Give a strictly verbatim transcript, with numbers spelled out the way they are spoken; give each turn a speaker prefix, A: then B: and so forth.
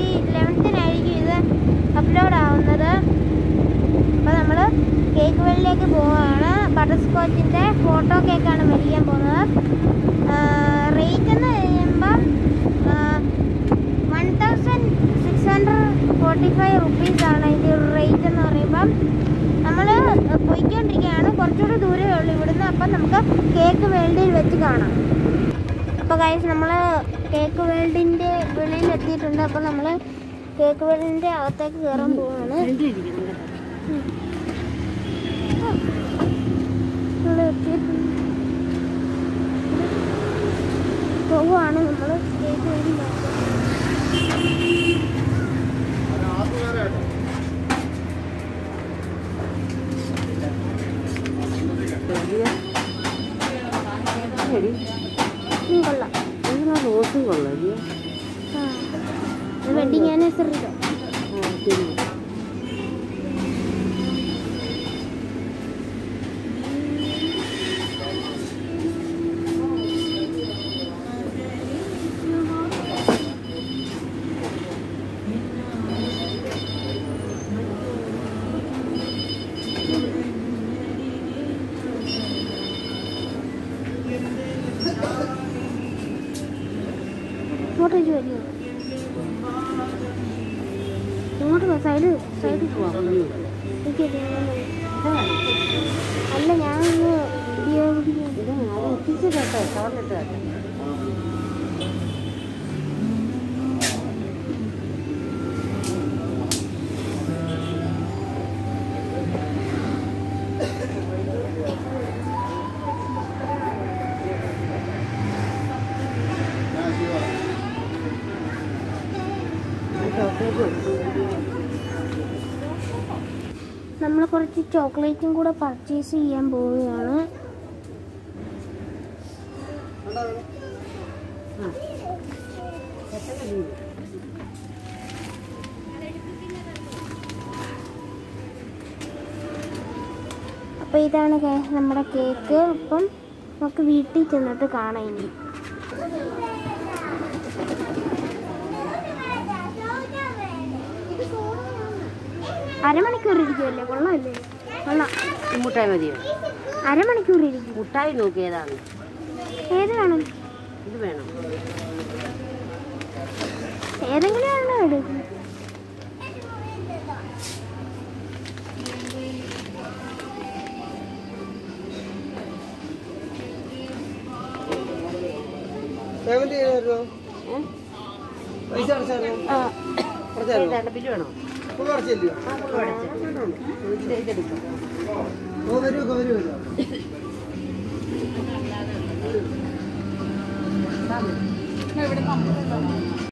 A: ഫെബ്രുവരി ഇലവൻത്തിനായിരിക്കും ഇത് അപ്ലോഡ് ആവുന്നത്. അപ്പോൾ നമ്മൾ കേക്ക് വേൾഡിലേക്ക് പോവുകയാണ്. ബട്ടർ സ്കോച്ചിൻ്റെ ഫോട്ടോ കേക്കാണ് മേടിക്കാൻ പോകുന്നത്. റേറ്റ് എന്ന് കഴിയുമ്പം one thousand six hundred forty five റുപ്പീസാണ് ഇതിൻ്റെ ഒരു റേറ്റ് എന്ന് പറയുമ്പം. നമ്മൾ പോയിക്കൊണ്ടിരിക്കുകയാണ്, കുറച്ചുകൂടി ദൂരമേ ഉള്ളൂ ഇവിടുന്ന്. അപ്പം നമുക്ക് കേക്ക് വേൾഡിൽ വെച്ച് കാണാം. അപ്പോൾ ഗൈസ് നമ്മൾ കേക്ക് വേൾഡിൻ്റെ വെളിയിൽ എത്തിയിട്ടുണ്ട്. അപ്പോൾ നമ്മൾ കേക്ക് വേൾഡിൻ്റെ അകത്തേക്ക് കയറാൻ പോവുകയാണ്. പോവുകയാണ് നമ്മൾ കേക്ക് വേൾഡിൻ്റെ അകത്ത്. കൊള്ളാം,
B: റോസും കൊള്ളാം.
A: Wedding anniversary. ഇങ്ങോട്ടേക്ക് വരിക, ഇങ്ങോട്ട് സൈഡ് സൈഡ് അല്ല, ഞാൻ
B: എത്തിച്ചു കേട്ടോ, ചോറിലിട്ട് കേട്ടോ.
A: നമ്മൾ കുറച്ച് ചോക്ലേറ്റും കൂടെ പർച്ചേസ് ചെയ്യാൻ പോവുകയാണ്. അപ്പോൾ ഇതാണ് നമ്മുടെ കേക്ക്. അപ്പം നമുക്ക് വീട്ടിൽ ചെന്നിട്ട് കാണാം. ഇനി അരമണിക്കൂർ ഇരിക്കുമല്ലേ? കൊള്ളാമല്ലേ? കൊള്ളാം.
B: മുട്ടായി മതിയോ?
A: അരമണിക്കൂർ ഇരിക്കും.
B: മുട്ടായി നോക്കി ഏതാണ്?
A: ഏത് വേണം?
B: ഇത് വേണം.
A: ഏതെങ്കിലും ആണോ എടുക്കും?
B: ബില്ല് വേണോ?
C: ഇവിടെ